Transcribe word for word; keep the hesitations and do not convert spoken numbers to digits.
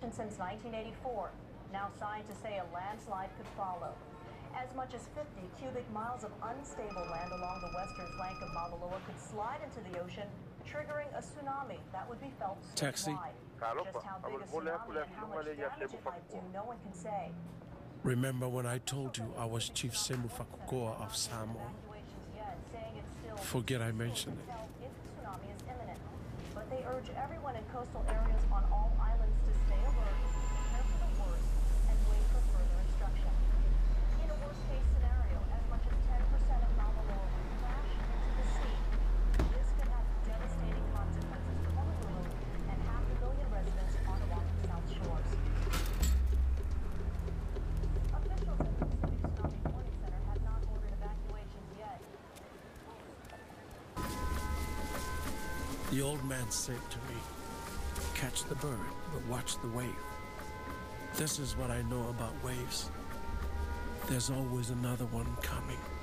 situation since nineteen eighty-four. Now scientists say a landslide could follow. As much as fifty cubic miles of unstable land along the western flank of Mauna Loa could slide into the ocean, triggering a tsunami that would be felt Taxi. statewide. Just how big a tsunami and how much damage it might do, no one can say. Remember when I told you I was Chief Semufakukoa of Samoa? Forget I mentioned it. If the tsunami is imminent, but they urge everyone in coastal areas on all islands to stay alert, prepare for the worst, and wait for further instruction. In a worst-case scenario, as much as ten percent of Mauna Loa would crash into the sea. This could have devastating consequences for Honolulu and half a million residents on Oahu's South Shores. Officials at the Pacific Tsunami Warning Center have not ordered evacuations yet. The old man said to me, catch the bird, but watch the wave. This is what I know about waves. There's always another one coming.